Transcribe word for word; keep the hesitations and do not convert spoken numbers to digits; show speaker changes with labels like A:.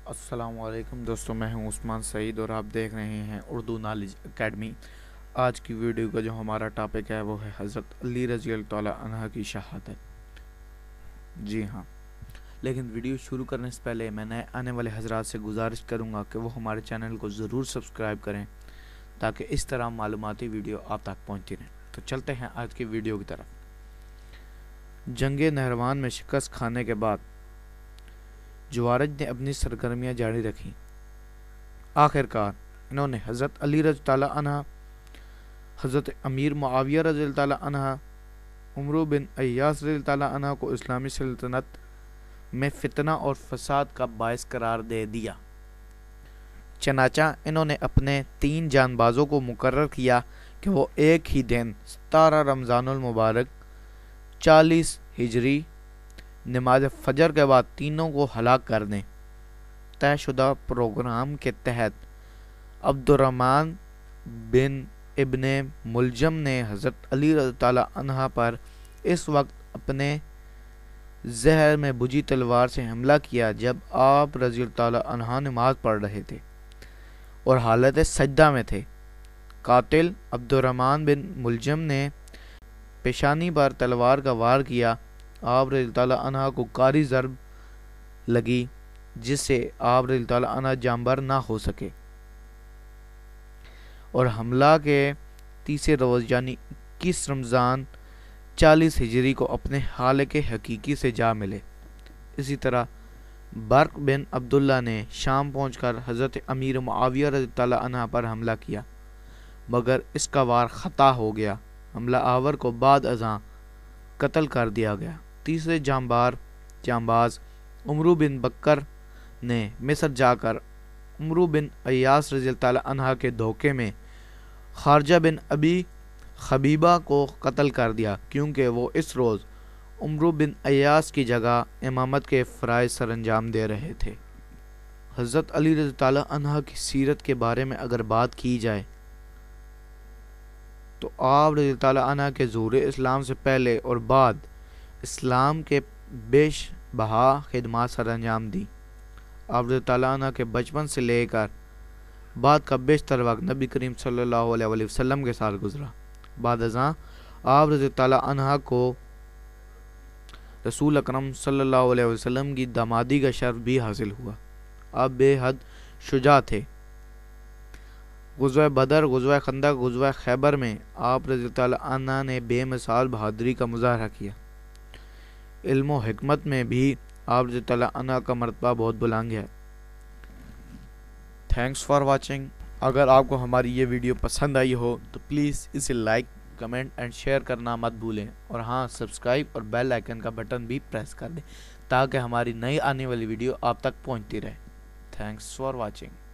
A: السلام علیکم دوستوں، میں ہوں عثمان سعید اور آپ دیکھ رہے ہیں اردو نالج اکیڈمی۔ آج کی ویڈیو کا جو ہمارا ٹاپک ہے وہ ہے حضرت علی رضی اللہ تعالیٰ عنہ کی شہادت۔ جی ہاں، لیکن ویڈیو شروع کرنے سے پہلے میں نئے آنے والے حضرات سے گزارش کروں گا کہ وہ ہمارے چینل کو ضرور سبسکرائب کریں تاکہ اس طرح معلوماتی ویڈیو آپ تک پہنچتی رہیں۔ تو چلتے ہیں آج کی ویڈیو کی طرف۔ جنگ نہروان میں شکست کھانے کے بعد جوارج نے اپنی سرگرمیاں جاری رکھی۔ آخر کار انہوں نے حضرت علی رضی اللہ عنہ، حضرت امیر معاویہ رضی اللہ عنہ، عمرو بن ایاس رضی اللہ عنہ کو اسلامی سلطنت میں فتنہ اور فساد کا باعث قرار دے دیا۔ چنانچہ انہوں نے اپنے تین جان بازوں کو مقرر کیا کہ وہ ایک ہی دن ستارہ رمضان المبارک چالیس ہجری نماز فجر کے بعد تینوں کو ہلاک کر دیں۔ طے شدہ پروگرام کے تحت عبد الرحمن بن ابن ملجم نے حضرت علی رضی اللہ عنہ پر اس وقت اپنے زہر میں بجھی تلوار سے حملہ کیا جب آپ رضی اللہ عنہ نماز پڑھ رہے تھے اور حالت سجدہ میں تھے۔ قاتل عبد الرحمن بن ملجم نے پیشانی پر تلوار کا وار کیا۔ آپ رضی اللہ عنہ کو کاری ضرب لگی جس سے آپ رضی اللہ عنہ جانبر نہ ہو سکے اور حملہ کے تیسرے روز یعنی اکیس رمضان چالیس ہجری کو اپنے خالق حقیقی سے جا ملے۔ اسی طرح برق بن عبداللہ نے شام پہنچ کر حضرت امیر معاویہ رضی اللہ عنہ پر حملہ کیا مگر اس کا وار خطا ہو گیا۔ حملہ آور کو بعد ازاں قتل کر دیا گیا۔ تیسرے جانبار جانباز عمرو بن بکر نے مصر جا کر عمرو بن ایاس رضی اللہ عنہ کے دھوکے میں خارجہ بن ابی خبیبہ کو قتل کر دیا کیونکہ وہ اس روز عمرو بن ایاس کی جگہ امامت کے فرائض سر انجام دے رہے تھے۔ حضرت علی رضی اللہ عنہ کی سیرت کے بارے میں اگر بات کی جائے تو آپ رضی اللہ عنہ کے ظہور اسلام سے پہلے اور بعد اسلام کے بیش بہا خدمات سر انجام دی۔ آپ رضی اللہ عنہ کے بچپن سے لے کر بعد کا بیشتر وقت نبی کریم صلی اللہ علیہ وآلہ وسلم کے ساتھ گزرا۔ بعد ازاں آپ رضی اللہ عنہ کو رسول اکرم صلی اللہ علیہ وسلم کی دامادی کا شرف بھی حاصل ہوا۔ آپ بے حد شجاع تھے۔ غزوہ بدر، غزوہ خندق، غزوہ خیبر میں آپ رضی اللہ عنہ نے بے مثال بہادری کا مظاہرہ کیا۔ علم و حکمت میں بھی آپ رضی اللہ عنہ کا مرتبہ بہت بلند ہے۔ Thanks for watching. اگر آپ کو ہماری یہ ویڈیو پسند آئی ہو تو پلیز اسے لائک، کمنٹ اینڈ شیئر کرنا مت بھولیں، اور ہاں سبسکرائب اور بیل آئیکن کا بٹن بھی پریس کر دیں تاکہ ہماری نئی آنے والی ویڈیو آپ تک پہنچتی رہے۔ Thanks for watching.